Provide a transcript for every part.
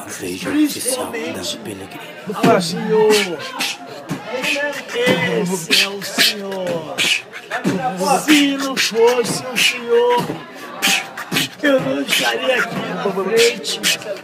Veja o oficial da Peregrina. Fala, senhor. Esse é o senhor. Se não fosse o senhor, eu não estaria aqui na frente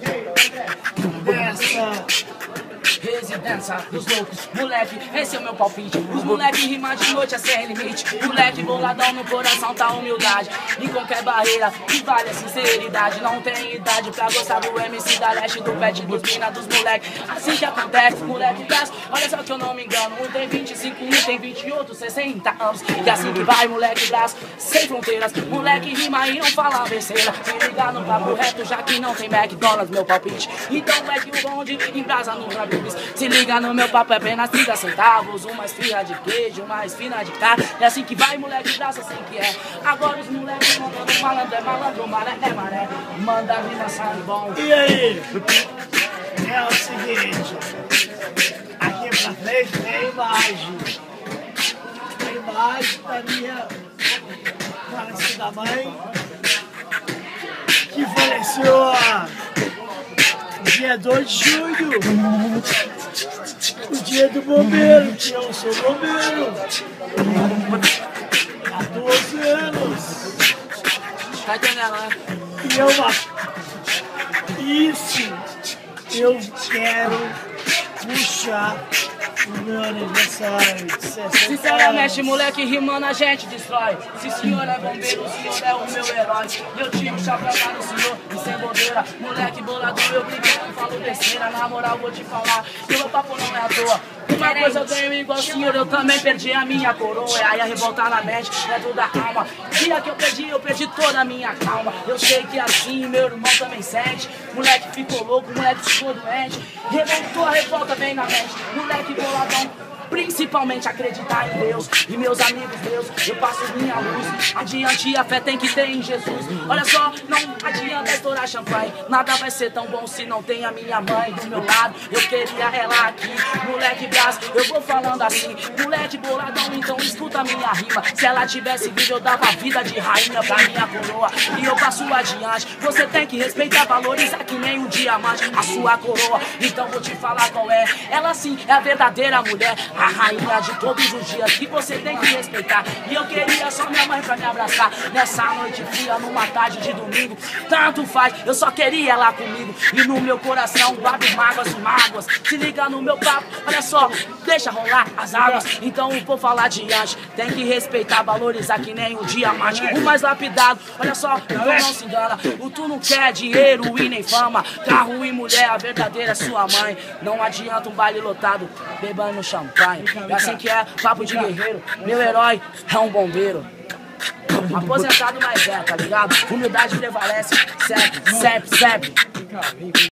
dessa residência dos loucos, moleque, esse é o meu palpite. Os moleque rima de noite é sem limite. Moleque boladão, no coração tá humildade. Em qualquer barreira, que vale a sinceridade. Não tem idade pra gostar do MC da leste, do pet, dos mina, dos moleque. Assim que acontece, moleque peço. Olha só que eu não me engano. Um tem 25, um tem 20 e outro 60 anos. E assim que vai, moleque braço, sem fronteiras. Moleque rima e não fala besteira. Se ligar no papo reto, já que não tem McDonald's, meu palpite. Então é que o bonde embrasa no rabibis. Se liga no meu papo, é apenas 30 centavos. Uma esfirra de queijo, uma esfina de carne. É assim que vai, moleque, braço, assim que é. Agora os moleques mandando malandro, é malandro, maré é maré. Manda rima, sai bom. E aí? É o seguinte, aqui pra frente tem a imagem. A imagem da minha falecida mãe, que faleceu dia 2 de julho, o dia do bombeiro, que eu sou bombeiro, há 12 anos. Tá entendendo, né? E isso eu quero puxar o meu aniversário de 60 Sinceramente, anos. moleque, rimando a gente destrói. Se o senhor é bombeiro, o senhor é o meu herói. Eu tiro o chapéu para o senhor e sem bobeira. Moleque bolador, eu brinco, não falo besteira. Na moral, vou te falar que o meu papo não é à toa. Uma coisa eu tenho igual o senhor, eu também perdi a minha coroa. Aí a revoltar na mente é tudo da alma. Dia que eu perdi toda a minha calma. Eu sei que assim meu irmão também sente. Moleque ficou louco, moleque ficou doente. Revoltou, a revolta vem na mente. Moleque boladão, principalmente acreditar em Deus. E meus amigos meus, eu passo minha luz. Adiante a fé tem que ter em Jesus. Olha só, não adianta estourar champanhe. Nada vai ser tão bom se não tem a minha mãe do meu lado. Eu queria ela aqui, moleque braço, eu vou falando assim. Moleque boladão, então escuta a minha rima. Se ela tivesse vivo, eu dava vida de rainha pra minha coroa. E eu passo adiante. Você tem que respeitar, valorizar que nem um diamante a sua coroa. Então vou te falar qual é. Ela sim é a verdadeira mulher, a rainha de todos os dias que você tem que respeitar. E eu queria só minha mãe pra me abraçar nessa noite fria, numa tarde de domingo. Tanto faz, eu só queria ela comigo. E no meu coração guardo mágoas e mágoas. Se liga no meu papo, olha só, deixa rolar as águas. Então vou falar adiante, tem que respeitar, valorizar que nem um diamante. O mais lapidado, olha só, então não se engana. O tu não quer dinheiro e nem fama. Carro e mulher, a verdadeira é sua mãe. Não adianta um baile lotado, bebendo champanhe. É assim que é, papo de guerreiro. Meu herói é um bombeiro. Aposentado, mas é, tá ligado? Humildade prevalece, sempre, sempre, sempre.